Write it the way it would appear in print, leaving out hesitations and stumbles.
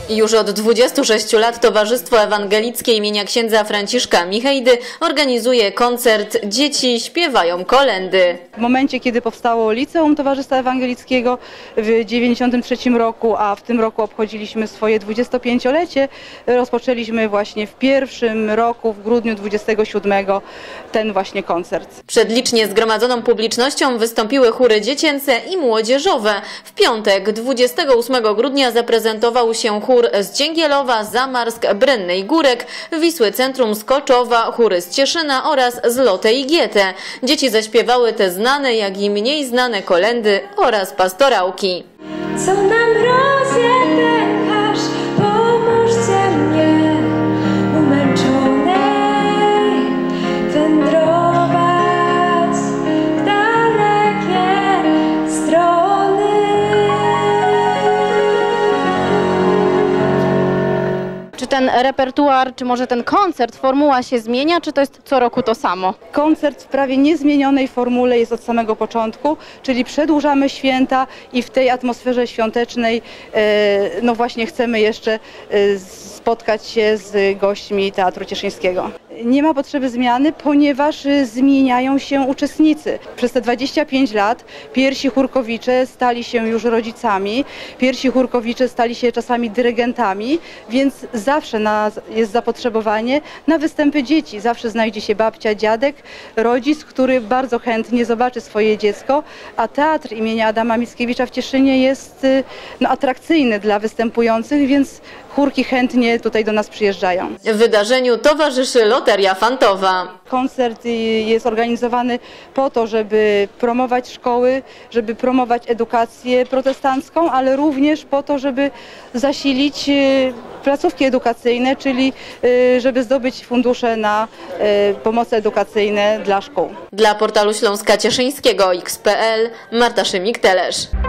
Już od 26 lat Towarzystwo Ewangelickie imienia księdza Franciszka Michejdy organizuje koncert Dzieci śpiewają kolędy. W momencie, kiedy powstało Liceum Towarzystwa Ewangelickiego w 1993 roku, a w tym roku obchodziliśmy swoje 25-lecie, rozpoczęliśmy właśnie w pierwszym roku, w grudniu 27, ten właśnie koncert. Przed licznie zgromadzoną publicznością wystąpiły chóry dziecięce i młodzieżowe. W piątek, 28 grudnia zaprezentował się chór z Dzięgielowa, Zamarsk, Brennej Górek, Wisły Centrum z Koczowa, chóry z Cieszyna oraz z Lotte i Giete. Dzieci zaśpiewały te znane, jak i mniej znane kolędy oraz pastorałki. Co nam rozjebekasz, pomóżcie mnie, umęczonej wędrować w dalekie strony. Czy ten repertuar, czy może ten koncert, formuła się zmienia, czy to jest co roku to samo? Koncert w prawie niezmienionej formule jest od samego początku, czyli przedłużamy święta i w tej atmosferze świątecznej no właśnie chcemy jeszcze spotkać się z gośćmi Teatru Cieszyńskiego. Nie ma potrzeby zmiany, ponieważ zmieniają się uczestnicy. Przez te 25 lat pierwsi chórkowicze stali się już rodzicami, pierwsi chórkowicze stali się czasami dyrygentami, więc zawsze jest zapotrzebowanie na występy dzieci. Zawsze znajdzie się babcia, dziadek, rodzic, który bardzo chętnie zobaczy swoje dziecko, a Teatr imienia Adama Mickiewicza w Cieszynie jest atrakcyjny dla występujących, więc chórki chętnie tutaj do nas przyjeżdżają. Wydarzeniu towarzyszy Loteria Fantowa. Koncert jest organizowany po to, żeby promować szkoły, żeby promować edukację protestancką, ale również po to, żeby zasilić placówki edukacyjne, czyli żeby zdobyć fundusze na pomoce edukacyjne dla szkół. Dla portalu Śląska Cieszyńskiego XPL Marta Szymik-Telesz.